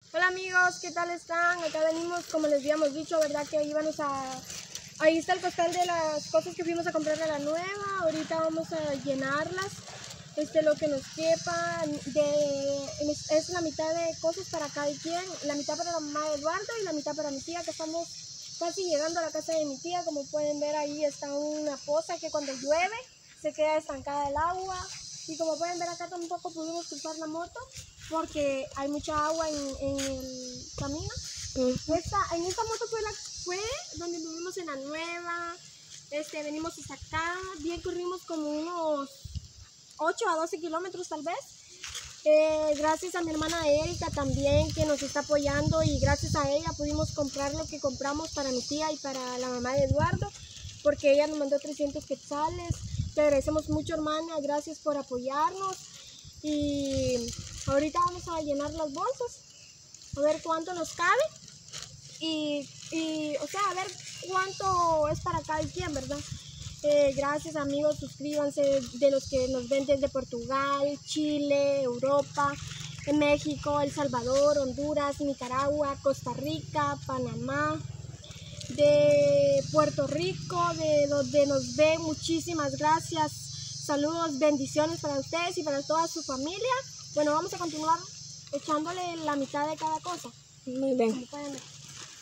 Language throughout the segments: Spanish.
Hola amigos, ¿qué tal están? Acá venimos, como les habíamos dicho, ¿verdad? Que íbamos a... Ahí está el costal de las cosas que fuimos a comprar a la nueva. Ahorita vamos a llenarlas, lo que nos quepa. Es la mitad de cosas para cada quien. La mitad para la mamá de Eduardo y la mitad para mi tía, que estamos casi llegando a la casa de mi tía. Como pueden ver, ahí está una poza que cuando llueve se queda estancada el agua. Y como pueden ver, acá tampoco pudimos cruzar la moto porque hay mucha agua en el camino. En esta moto fue donde vivimos en la nueva. Venimos hasta acá, bien corrimos como unos 8 a 12 kilómetros tal vez. Gracias a mi hermana Erika también, que nos está apoyando, y gracias a ella pudimos comprar lo que compramos para mi tía y para la mamá de Eduardo, porque ella nos mandó 300 quetzales. Te agradecemos mucho, hermana, gracias por apoyarnos. Y ahorita vamos a llenar las bolsas, a ver cuánto nos cabe y o sea, a ver cuánto es para cada quien, ¿verdad? Gracias amigos, suscríbanse, de los que nos ven desde Portugal, Chile, Europa, México, El Salvador, Honduras, Nicaragua, Costa Rica, Panamá, de Puerto Rico, de donde nos ven, muchísimas gracias. Saludos, bendiciones para ustedes y para toda su familia. Bueno, vamos a continuar echándole la mitad de cada cosa. Muy bien. Como pueden ver.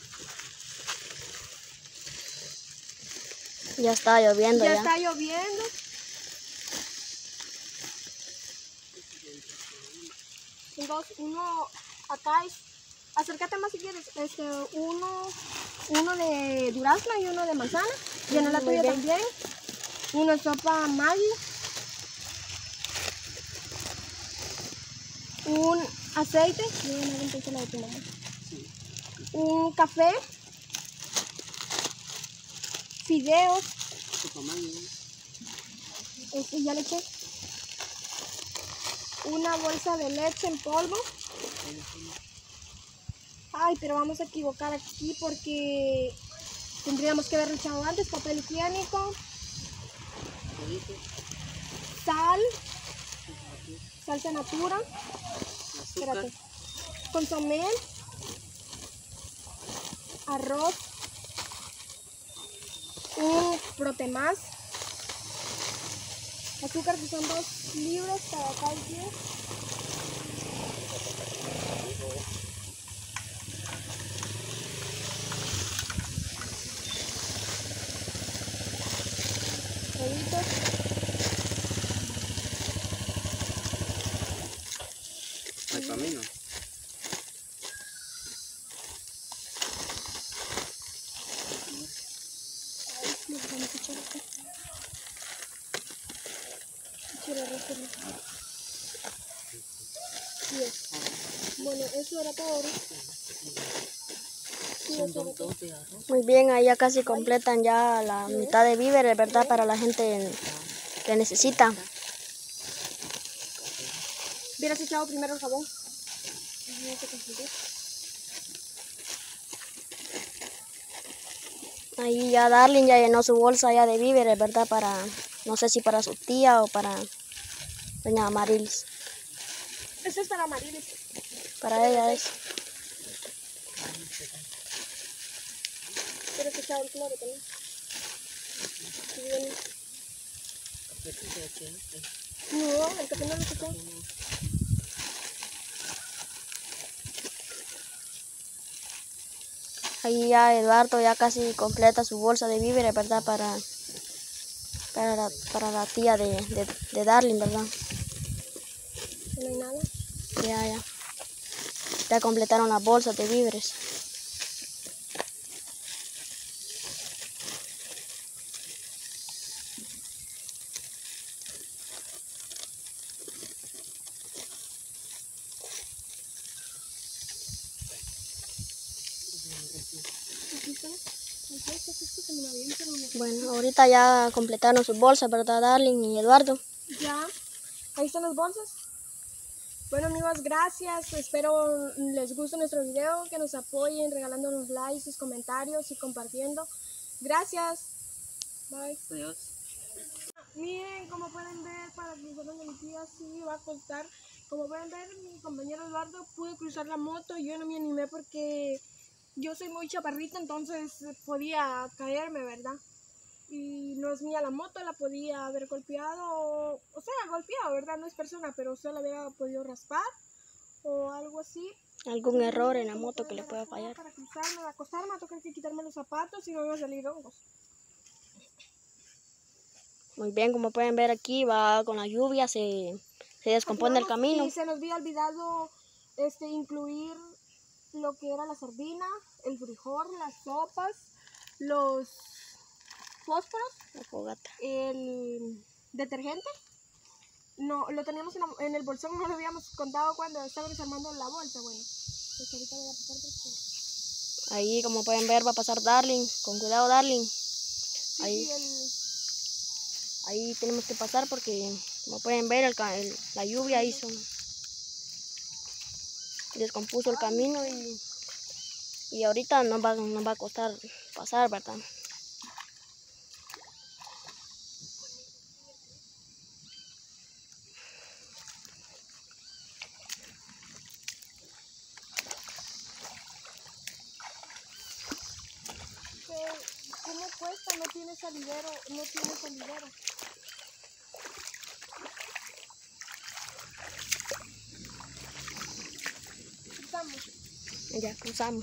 Ya está lloviendo. Ya está lloviendo. Uno acá es, acércate más si quieres, uno de durazno y uno de manzana. Llena la tuya también. Una sopa Maggi. Un aceite. Un café. Fideos. Ya le eché. Una bolsa de leche en polvo. Ay, pero vamos a equivocar aquí porque tendríamos que haberlo echado antes. Papel higiénico. Sal. Salsa natura. Espérate. Consomé. Arroz. Un protemás. Azúcar, que son 2 libras para cada quien. Huevitos. ¿Hay camino? Vamos a echar acá. Echar el resto. Bueno, eso era todo. Muy bien, ahí ya casi completan ya la mitad de víveres, ¿verdad? Para la gente que necesita. Hubieras echado primero el jabón. Ahí ya Darling ya llenó su bolsa ya de víveres, ¿verdad? Para, no sé si para su tía o para doña Amarilis. Este es para Amarilis. Para ella es. Hubieras echado el cloro también. No, el café no lo echó. Ahí ya Eduardo ya casi completa su bolsa de víveres, ¿verdad? Para la tía de Darling, ¿verdad? No hay nada. Ya completaron las bolsas de víveres. Bueno, ahorita ya completaron sus bolsas, ¿verdad, Darling y Eduardo? Ya, ahí están las bolsas. Bueno amigos, gracias. Espero les guste nuestro video, que nos apoyen regalándonos likes, sus comentarios y compartiendo. Gracias. Bye. Adiós. Miren, como pueden ver, para que de mi tía sí va a costar Como pueden ver, mi compañero Eduardo pudo cruzar la moto. Yo no me animé porque yo soy muy chaparrita, entonces podía caerme, ¿verdad? Y no es mía la moto, la podía haber golpeado, o sea, golpeado, ¿verdad? No es persona, pero solo hubiera podido raspar o algo así. Algún error en la Como moto que pueden le ver pueda acá, fallar. para cruzarme, de acostarme, a tocar que quitarme los zapatos y no me van a salir hongos. Muy bien, como pueden ver aquí va con la lluvia, se descompone el camino. Y se nos había olvidado incluir lo que era la sardina, el frijol, las sopas, los fósforos, La fogata. el detergente. No, lo teníamos en el bolsón, no lo habíamos contado cuando estábamos armando la bolsa. Bueno, pues ahorita voy a pasar porque... Ahí, como pueden ver, va a pasar Darling. Con cuidado, Darling. Sí, Ahí, y ahí tenemos que pasar porque, como pueden ver, la lluvia descompuso el camino y ahorita nos va a costar pasar, ¿verdad? ¿Cómo cuesta? No tiene salidero, no tiene salidero. Cruzamos. Ya cruzamos.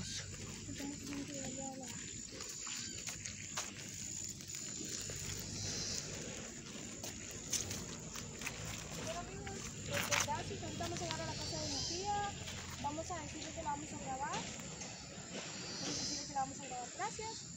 Bueno amigos, gracias. Ahorita vamos a llegar a la casa de mi tía. Vamos a decirle que la vamos a grabar. Vamos a decirle que la vamos a grabar. Gracias.